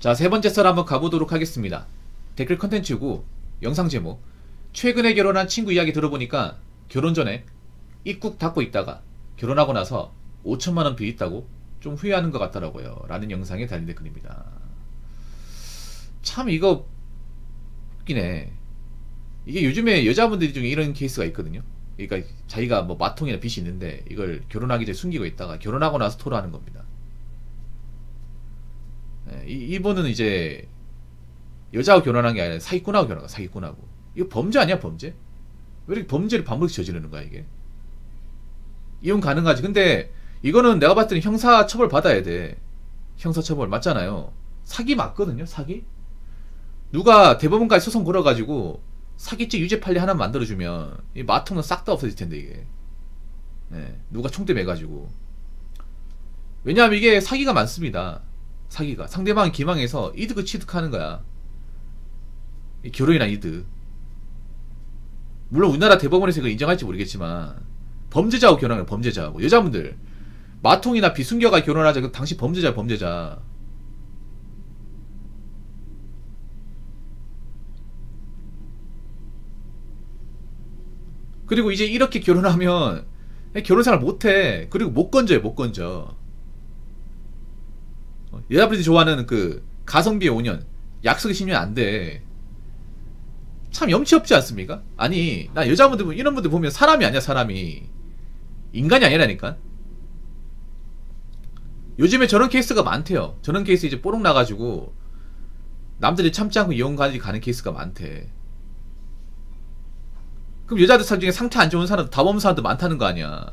자, 세 번째 썰 한번 가보도록 하겠습니다. 댓글 컨텐츠고 영상 제목: 최근에 결혼한 친구 이야기 들어보니까 결혼 전에 입국 닫고 있다가 결혼하고 나서 5천만원 빚있다고 좀 후회하는 것 같더라고요 라는 영상에 달린 댓글입니다. 참 이거 웃기네. 이게 요즘에 여자분들 중에 이런 케이스가 있거든요. 그러니까 자기가 뭐 마통이나 빚이 있는데 이걸 결혼하기 전에 숨기고 있다가 결혼하고 나서 토로하는 겁니다. 이분은 이제 여자하고 결혼한 게 아니라 사기꾼하고 결혼한 거야. 사기꾼하고. 이거 범죄 아니야, 범죄? 왜 이렇게 범죄를 반복해서 저지르는 거야 이게? 이혼 가능하지. 근데 이거는 내가 봤을 때는 형사 처벌 받아야 돼. 형사 처벌 맞잖아요. 사기 맞거든요, 사기? 누가 대법원까지 소송 걸어가지고 사기죄 유죄 판례 하나 만들어주면 이 마통은 싹 다 없어질 텐데 이게. 누가 총대 매가지고. 왜냐하면 이게 사기가 많습니다. 사기가 상대방을 기망해서 이득을 취득하는 거야. 이 결혼이나 이득. 물론 우리나라 대법원에서 이걸 인정할지 모르겠지만 범죄자하고 결혼하는 거야. 범죄자하고. 여자분들 마통이나 비순결과 결혼하자. 그 당신 범죄자야, 범죄자. 그리고 이제 이렇게 결혼하면 결혼생활 못해. 그리고 못 건져요, 못 건져. 여자분들이 좋아하는 그 가성비의 5년, 약속의 10년 안 돼. 참 염치 없지 않습니까? 아니, 나 여자분들, 이런 분들 보면 사람이 아니야, 사람이. 인간이 아니라니까? 요즘에 저런 케이스가 많대요. 저런 케이스 이제 뽀록 나가지고 남들이 참지 않고 이혼까지 가는 케이스가 많대. 그럼 여자들 중에 상태 안 좋은 사람, 답 없는 사람도 많다는 거 아니야.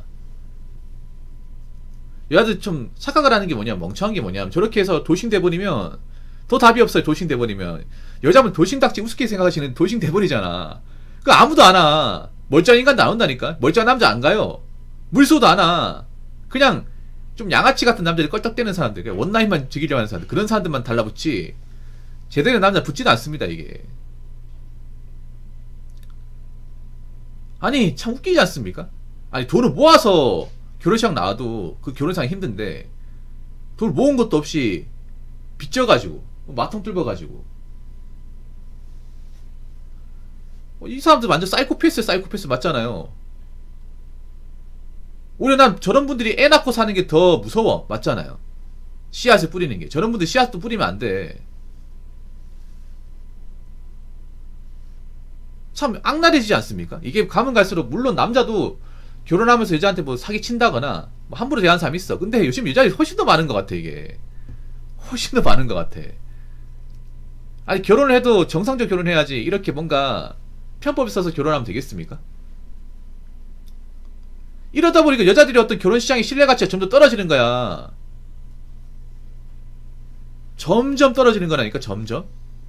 여자들 좀 착각을 하는 게 뭐냐, 멍청한 게 뭐냐면 저렇게 해서 돌싱 돼버리면 더 답이 없어요. 돌싱 돼버리면. 여자분 돌싱닥지 우습게 생각하시는 돌싱 돼버리잖아. 그 아무도 안 와. 멀쩡한 인간 나온다니까. 멀쩡한 남자 안 가요. 물소도 안 와. 그냥 좀 양아치 같은 남자들 껄떡대는 사람들, 원나잇만 즐기려고 하는 사람들, 그런 사람들만 달라붙지 제대로 된 남자 붙지도 않습니다 이게. 아니 참 웃기지 않습니까? 아니 돈을 모아서 결혼식 나와도 그 결혼상이 힘든데 돈을 모은 것도 없이 빚져가지고 마통 뚫어가지고 이 사람들 완전 사이코패스야. 사이코패스 맞잖아요. 오히려 난 저런 분들이 애 낳고 사는 게 더 무서워. 맞잖아요. 씨앗을 뿌리는 게. 저런 분들 씨앗도 뿌리면 안 돼. 참 악랄해지지 않습니까? 이게 가면 갈수록 물론 남자도 결혼하면서 여자한테 뭐 사기친다거나 뭐 함부로 대하는 사람이 있어. 근데 요즘 여자들이 훨씬 더 많은 것 같아 이게. 훨씬 더 많은 것 같아. 아니 결혼을 해도 정상적 결혼해야지 이렇게 뭔가 편법이 있어서 결혼하면 되겠습니까? 이러다 보니까 여자들이 어떤 결혼시장의 신뢰가치가 점점 떨어지는 거야. 점점 떨어지는 거라니까. 점점.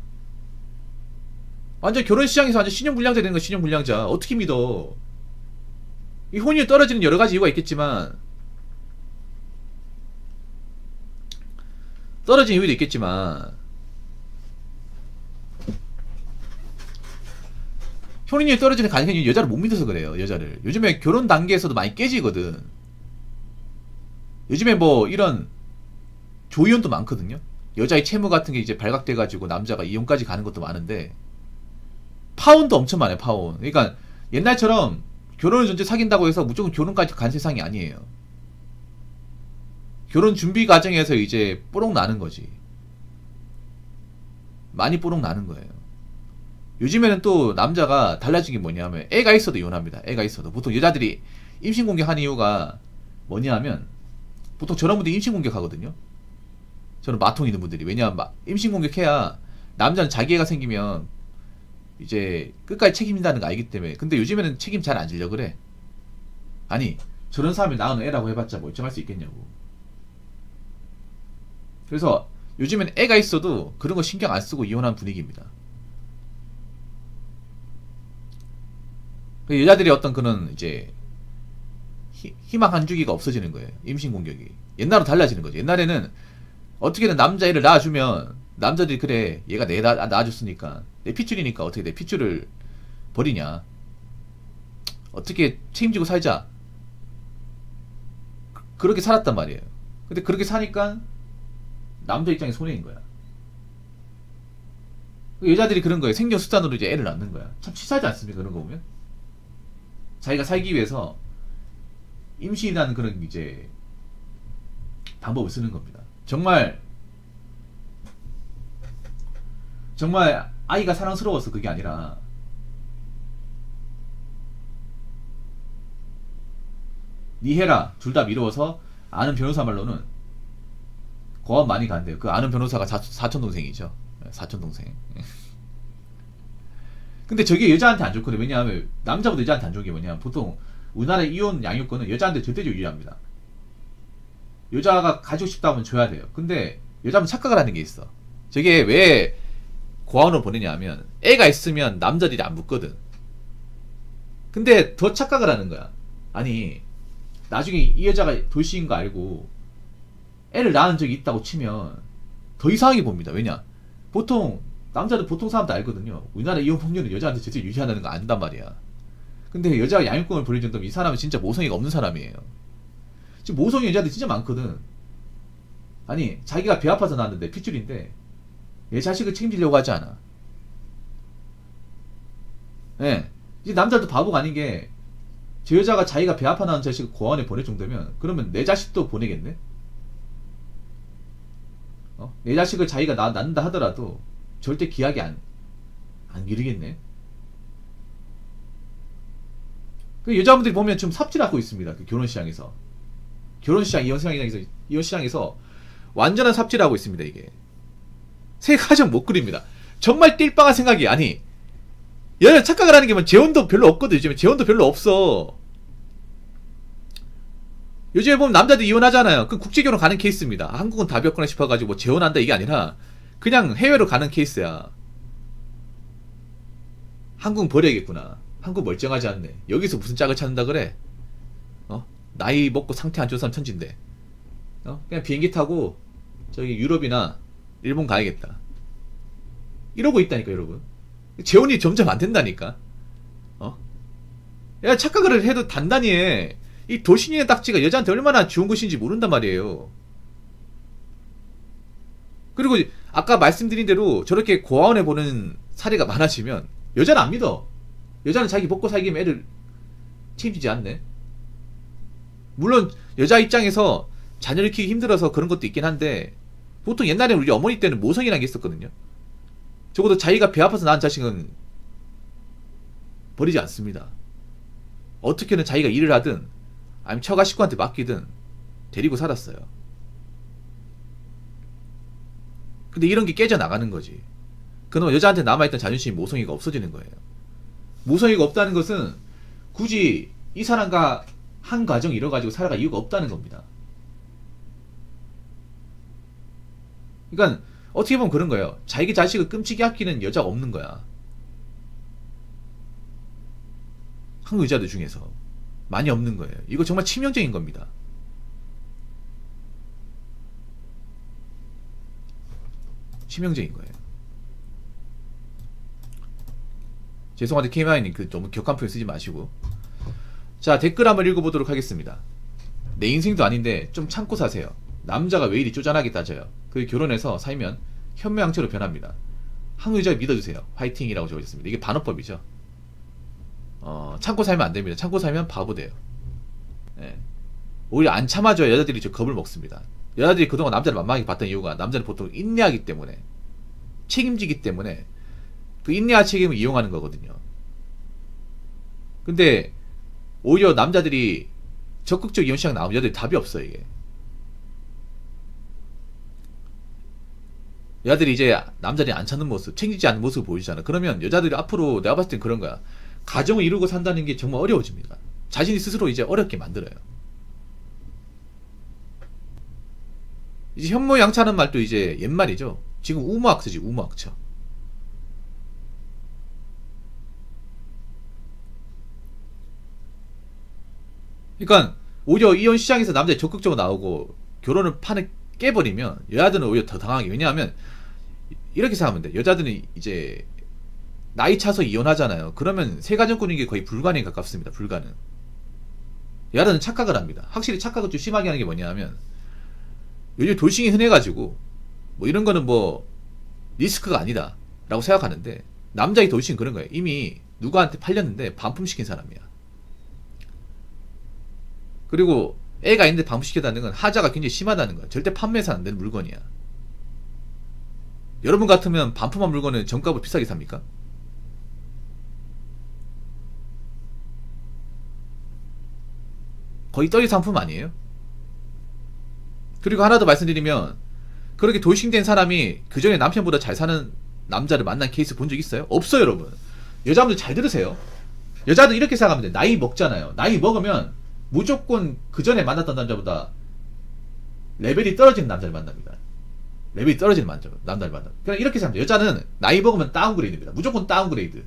완전 결혼시장에서 완전 신용불량자 되는 거야. 신용불량자. 어떻게 믿어. 이 혼인이 떨어지는 여러가지 이유가 있겠지만 떨어진 이유도 있겠지만 혼인율이 떨어지는 가능한 이유는 여자를 못 믿어서 그래요. 여자를. 요즘에 결혼 단계에서도 많이 깨지거든. 요즘에 뭐 이런 조이혼도 많거든요. 여자의 채무 같은 게 이제 발각돼가지고 남자가 이혼까지 가는 것도 많은데 파혼도 엄청 많아요. 파혼. 그러니까 옛날처럼 결혼을 전제 사귄다고 해서 무조건 결혼까지 간 세상이 아니에요. 결혼 준비 과정에서 이제 뽀록 나는 거지. 많이 뽀록 나는 거예요. 요즘에는 또 남자가 달라진 게 뭐냐면 애가 있어도 이혼합니다. 애가 있어도. 보통 여자들이 임신 공격하는 이유가 뭐냐면 보통 저런 분들이 임신 공격하거든요. 저는 마통 있는 분들이. 왜냐하면 임신 공격해야 남자는 자기 애가 생기면 이제 끝까지 책임진다는 거 알기 때문에. 근데 요즘에는 책임 잘 안 지려고 그래. 아니 저런 사람이 낳은 애라고 해봤자 멀쩡할 수 있겠냐고. 그래서 요즘에는 애가 있어도 그런 거 신경 안 쓰고 이혼하는 분위기입니다. 여자들이 어떤 그런 이제 희망 한 주기가 없어지는 거예요. 임신 공격이. 옛날로 달라지는 거죠. 옛날에는 어떻게든 남자애를 낳아주면 남자들이 그래 얘가 내 낳아줬으니까 내 핏줄이니까 어떻게 내 핏줄을 버리냐. 어떻게 책임지고 살자. 그렇게 살았단 말이에요. 근데 그렇게 사니까 남자 입장에 손해인 거야. 여자들이 그런 거예요. 생존수단으로 이제 애를 낳는 거야. 참 치사하지 않습니까? 그런 거 보면. 자기가 살기 위해서 임신이라는 그런 이제 방법을 쓰는 겁니다. 정말 아이가 사랑스러워서 그게 아니라 니 해라 둘 다 미루어서 아는 변호사 말로는 고안 많이 간대요. 그 아는 변호사가 사촌동생이죠. 사촌동생. 근데 저게 여자한테 안 좋거든요. 왜냐하면 남자보다 여자한테 안 좋은 게 뭐냐면 보통 우리나라 이혼 양육권은 여자한테 절대적으로 유리합니다. 여자가 가지고 싶다 하면 줘야 돼요. 근데 여자는 착각을 하는 게 있어. 저게 왜 고아원을 보내냐 하면 애가 있으면 남자들이 안 묻거든. 근데 더 착각을 하는 거야. 아니 나중에 이 여자가 돌싱인 거 알고 애를 낳은 적이 있다고 치면 더 이상하게 봅니다. 왜냐? 보통 남자들 보통 사람도 알거든요. 우리나라 이혼 폭력은 여자한테 절대 유리하다는 거 안단 말이야. 근데 여자가 양육권을 보낼 정도면 이 사람은 진짜 모성애가 없는 사람이에요. 지금 모성애 여자들 진짜 많거든. 아니 자기가 배 아파서 낳았는데 핏줄인데 내 자식을 책임지려고 하지 않아. 예. 이제 남자도 바보가 아닌 게 저 여자가 자기가 배 아파 낳은 자식을 고아원에 보낼 정도면 그러면 내 자식도 보내겠네? 내 자식을 자기가 낳는다 하더라도 절대 귀하게 안 기르겠네. 그 여자분들이 보면 좀 삽질하고 있습니다. 그 결혼시장에서. 결혼시장, 이혼시장에서 완전한 삽질하고 있습니다, 이게. 새 가정 못 그립니다. 정말 띨빵한 생각이, 아니, 여자 착각을 하는 게 뭐 재혼도 별로 없거든, 요즘에. 재혼도 별로 없어. 요즘에 보면 남자들 이혼하잖아요. 그럼 국제결혼 가는 케이스입니다. 한국은 답이 없구나 싶어가지고 뭐 재혼한다 이게 아니라 그냥 해외로 가는 케이스야. 한국은 버려야겠구나. 한국 멀쩡하지 않네. 여기서 무슨 짝을 찾는다 그래? 나이 먹고 상태 안 좋은 사람 천진데. 그냥 비행기 타고 저기 유럽이나 일본 가야겠다. 이러고 있다니까, 여러분. 재혼이 점점 안 된다니까. 야, 착각을 해도 단단히 해. 이 도신이의 딱지가 여자한테 얼마나 좋은 것인지 모른단 말이에요. 그리고 아까 말씀드린 대로 저렇게 고아원에 보는 사례가 많아지면 여자는 안 믿어. 여자는 자기 먹고 살기 위해 애를 책임지지 않네. 물론 여자 입장에서 자녀를 키우기 힘들어서 그런 것도 있긴 한데 보통 옛날에는 우리 어머니 때는 모성이라는 게 있었거든요. 적어도 자기가 배 아파서 낳은 자식은 버리지 않습니다. 어떻게든 자기가 일을 하든 아니면 처가 식구한테 맡기든 데리고 살았어요. 근데 이런 게 깨져나가는 거지. 그놈 여자한테 남아있던 자존심이 모성애가 없어지는 거예요. 모성애가 없다는 것은 굳이 이 사람과 한 가정 이뤄가지고 살아갈 이유가 없다는 겁니다. 그러니까 어떻게 보면 그런 거예요. 자기 자식을 끔찍이 아끼는 여자가 없는 거야. 한국 여자들 중에서 많이 없는 거예요. 이거 정말 치명적인 겁니다. 치명적인 거예요. 죄송한데 KMI님 너무 격한 표현 쓰지 마시고. 자, 댓글 한번 읽어보도록 하겠습니다. 내 인생도 아닌데 좀 참고 사세요. 남자가 왜 이리 쪼잔하게 따져요. 그 결혼해서 살면 현모양처로 변합니다. 한국 여자 믿어주세요. 화이팅이라고 적어주셨습니다. 이게 반어법이죠. 참고 살면 안 됩니다. 참고 살면 바보 돼요. 예. 오히려 안 참아줘야 여자들이 저 겁을 먹습니다. 여자들이 그동안 남자를 만만하게 봤던 이유가 남자는 보통 인내하기 때문에, 책임지기 때문에 그 인내와 책임을 이용하는 거거든요. 근데 오히려 남자들이 적극적 이혼시장 나오면 여자들이 답이 없어요, 이게. 여자들이 이제 남자들이 안 찾는 모습, 챙기지 않는 모습을 보여주잖아. 그러면 여자들이 앞으로 내가 봤을 땐 그런 거야. 가정을 이루고 산다는 게 정말 어려워집니다. 자신이 스스로 이제 어렵게 만들어요. 이제 현모양처하는 말도 이제 옛말이죠. 지금 우모학처지, 우모학처. 그러니까 오히려 이혼 시장에서 남자들이 적극적으로 나오고 결혼을 판을 깨버리면 여자들은 오히려 더 당하게. 왜냐하면 이렇게 생각하면 돼. 여자들은 이제 나이 차서 이혼하잖아요. 그러면 세가정꾸는 게 거의 불가능에 가깝습니다. 불가능. 여자들은 착각을 합니다. 확실히 착각을 좀 심하게 하는 게 뭐냐 하면 요즘 돌싱이 흔해가지고 뭐 이런 거는 뭐 리스크가 아니다. 라고 생각하는데 남자의 도시는 그런 거예요. 이미 누구한테 팔렸는데 반품시킨 사람이야. 그리고 애가 있는데 반품시켰다는 건 하자가 굉장히 심하다는 거야. 절대 판매해서 안 되는 물건이야. 여러분 같으면 반품한 물건은 정가보다 비싸게 삽니까? 거의 떨이 상품 아니에요? 그리고 하나 더 말씀드리면 그렇게 돌싱된 사람이 그 전에 남편보다 잘 사는 남자를 만난 케이스 본 적 있어요? 없어요, 여러분. 여자분들 잘 들으세요. 여자들 이렇게 생각하면 돼. 나이 먹잖아요. 나이 먹으면 무조건 그 전에 만났던 남자보다 레벨이 떨어지는 남자를 만납니다. 레벨이 떨어지는 남자를 만납니다. 그냥 이렇게 생각합니다. 여자는 나이 먹으면 다운그레이드입니다. 무조건 다운그레이드.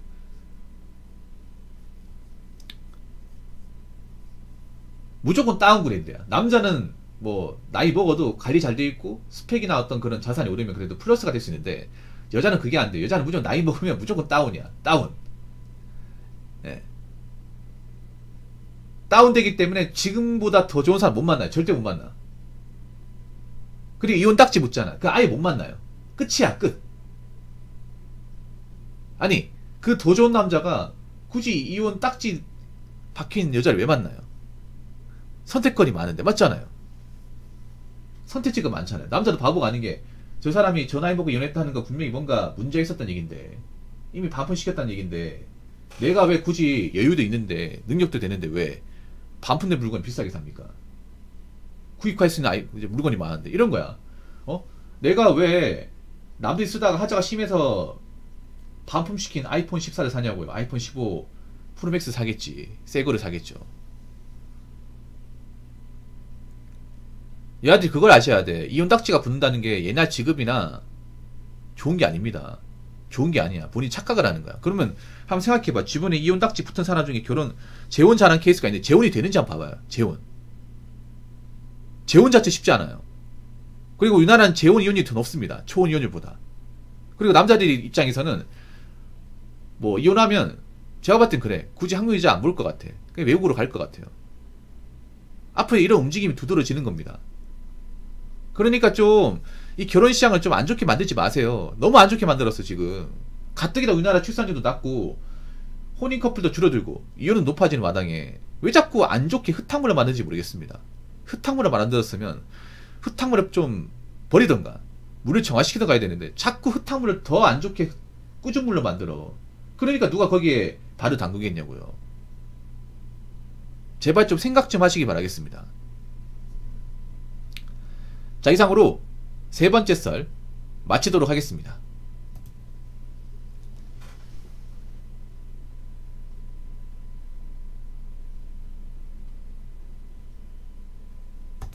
무조건 다운그레이드야. 남자는 뭐 나이 먹어도 관리 잘 돼 있고 스펙이나 어떤 그런 자산이 오르면 그래도 플러스가 될 수 있는데 여자는 그게 안 돼. 여자는 무조건 나이 먹으면 무조건 다운이야. 다운. 네. 다운되기 때문에 지금보다 더 좋은 사람 못 만나요. 절대 못 만나. 그리고 이혼 딱지 묻잖아. 그 아예 못 만나요. 끝이야, 끝. 아니, 그 더 좋은 남자가 굳이 이혼 딱지 박혀있는 여자를 왜 만나요? 선택권이 많은데, 맞잖아요. 선택지가 많잖아요. 남자도 바보가 아닌 게, 저 사람이 저 나이 먹고 이혼했다는 거 분명히 뭔가 문제가 있었던 얘기인데, 이미 반품시켰다는 얘기인데, 내가 왜 굳이 여유도 있는데, 능력도 되는데 왜 반품된 물건 비싸게 삽니까? 구입할 수 있는 물건이 많은데 이런 거야. 내가 왜 남들이 쓰다가 하자가 심해서 반품시킨 아이폰 14를 사냐고요. 아이폰 15 프로맥스 사겠지. 새 거를 사겠죠. 얘들이 그걸 아셔야 돼. 이혼 딱지가 붙는다는 게 옛날 지급이나 좋은 게 아닙니다. 좋은 게 아니야. 본인이 착각을 하는 거야. 그러면 한번 생각해봐. 주변에 이혼 딱지 붙은 사람 중에 재혼 잘한 케이스가 있는데 재혼이 되는지 한번 봐봐요. 재혼 자체 쉽지 않아요. 그리고 우리나라는 재혼 이혼율이 더 높습니다. 초혼 이혼율보다. 그리고 남자들 입장에서는 뭐 이혼하면 제가 봤을 땐 그래. 굳이 한국 여자 안 볼 것 같아. 그냥 외국으로 갈 것 같아요. 앞으로 이런 움직임이 두드러지는 겁니다. 그러니까 좀 이 결혼 시장을 좀 안 좋게 만들지 마세요. 너무 안 좋게 만들었어 지금. 가뜩이나 우리나라 출산율도 낮고 혼인 커플도 줄어들고 이혼은 높아지는 마당에 왜 자꾸 안 좋게 흙탕물을 만드는지 모르겠습니다. 흙탕물을 만들었으면 흙탕물을 좀 버리던가 물을 정화시키던가 해야 되는데 자꾸 흙탕물을 더 안 좋게 꾸준 물로 만들어. 그러니까 누가 거기에 발을 담그겠냐고요. 제발 좀 생각 좀 하시기 바라겠습니다. 자, 이상으로 세 번째 썰 마치도록 하겠습니다.